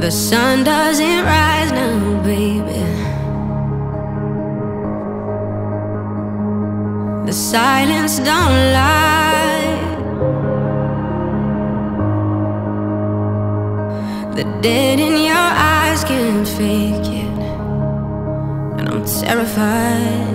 The sun doesn't rise now, baby. The silence don't lie. The dead in your eyes can't fake it, and I'm terrified.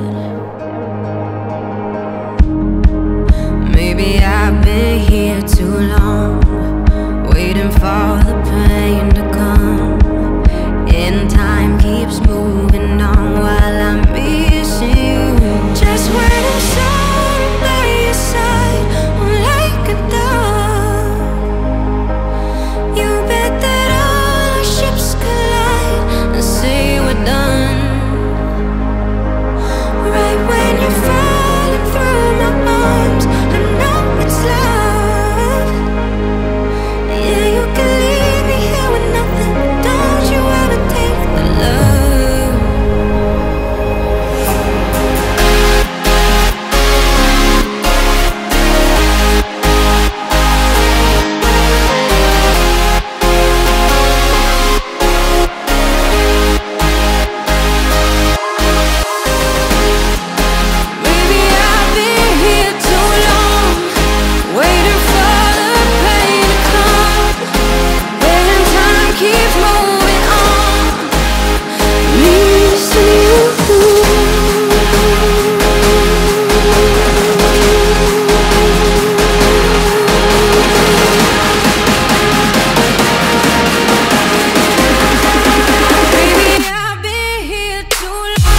Maybe I've been here too long, waiting for the pain to come, and time keeps moving on while I'm missing you. Just when I'm sorry by your side, I'm like a dog. You bet that all our ships collide and say we're done. Right when you're falling through my arms, I know it's love. Yeah, you can leave me here with nothing, but don't you ever take the love. Maybe I've been here too long, waiting for the pain to come, and time keeps moving on, missing you. Maybe I've been here too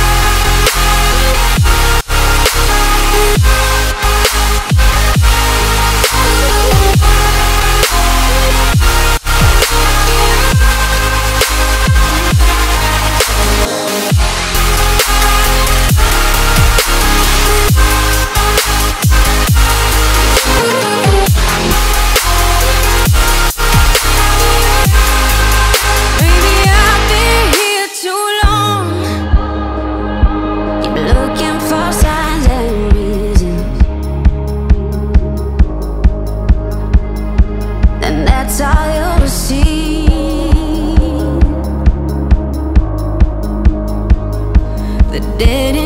long. You're looking for signs and reasons, and that's all you'll see. The dead